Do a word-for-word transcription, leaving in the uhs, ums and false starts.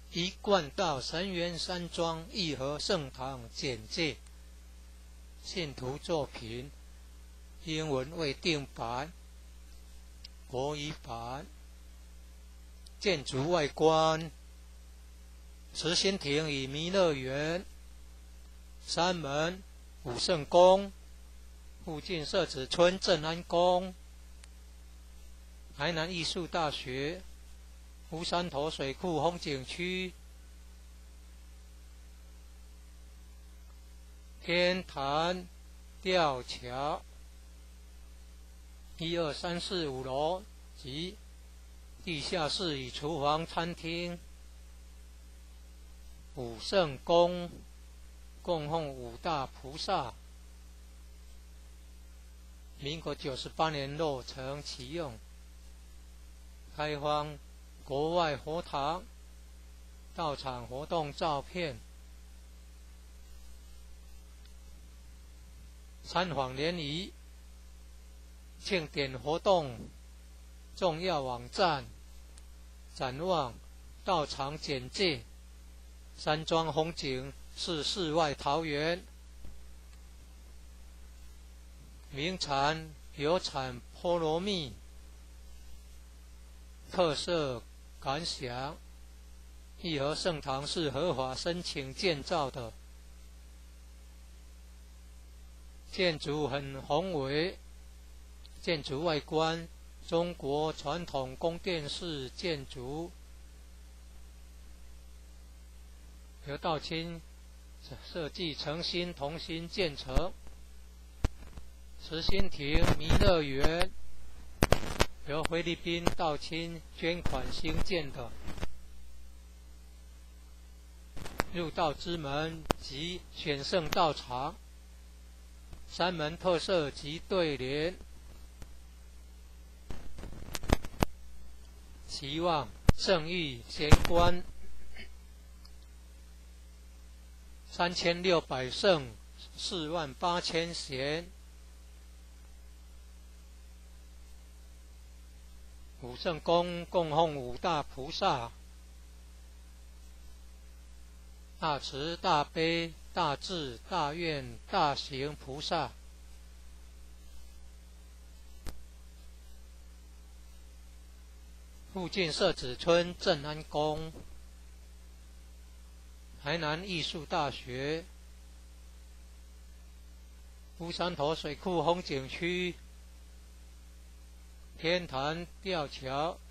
一贯道神源山庄义和圣堂简介，信徒作品，英文未定版，国语版。建筑外观，慈心亭与弥勒园，山门武圣宫，附近社子村正安宫，台南艺术大学，乌山头水库风景区，天坛吊桥，一二三四五楼及地下室与厨房、餐厅。武圣宫供奉五大菩萨，民国九十八年落成启用，开放国外佛堂到场活动照片。参访联谊庆典活动重要网站，展望道场简介，山庄风景是世外桃源，名产有产菠萝蜜，特色感想，义和圣堂是合法申请建造的，建筑很宏伟，建筑外观中国传统宫殿式建筑，由道清设计诚心同心建成。慈心亭弥勒园由菲律宾道清捐款兴建的，入道之门及选圣道场，山门特色及对联，期望圣域贤官，三千六百圣，四万八千贤。武圣宫供奉五大菩萨，大慈大悲大智大愿大行菩萨。附近社子村正安宫，台南艺术大学，乌山头水库风景区，天坛吊桥，